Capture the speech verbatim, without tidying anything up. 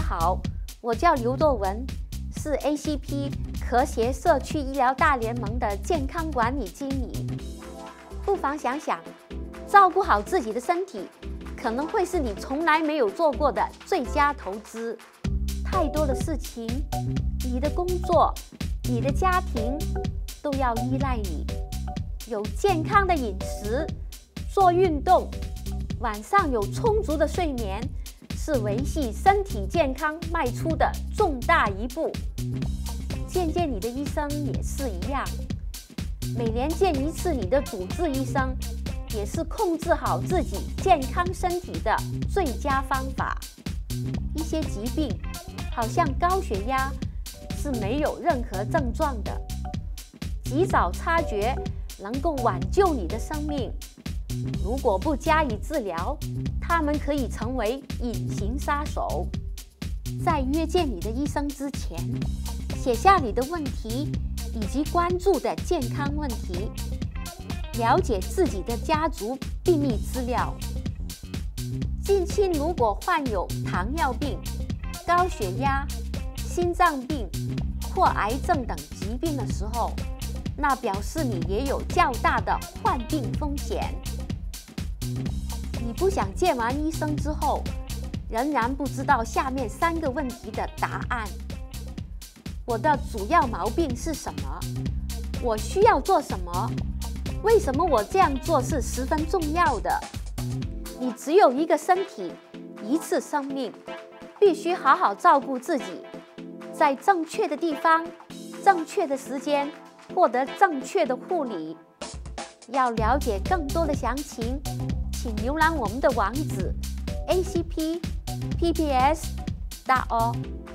好，我叫刘若文，是 A C P 和谐社区医疗大联盟的健康管理经理。不妨想想，照顾好自己的身体，可能会是你从来没有做过的最佳投资。太多的事情，你的工作、你的家庭都要依赖你。有健康的饮食，做运动，晚上有充足的睡眠，是维系身体健康迈出的重大一步。见见你的医生也是一样，每年见一次你的主治医生，也是控制好自己健康身体的最佳方法。一些疾病，好像高血压，是没有任何症状的，及早察觉能够挽救你的生命。如果不加以治疗，它们可以成为隐形杀手。在约见你的医生之前，写下你的问题以及关注的健康问题，了解自己的家族病历资料。近期如果患有糖尿病、高血压、心脏病或癌症等疾病的时候，那表示你也有较大的患病风险。你不想见完医生之后，仍然不知道下面三个问题的答案：我的主要毛病是什么？我需要做什么？为什么我这样做是十分重要的？你只有一个身体，一次生命，必须好好照顾自己，在正确的地方、正确的时间获得正确的护理。要了解更多的详情，请浏览我们的网址 A C P P P S dot org。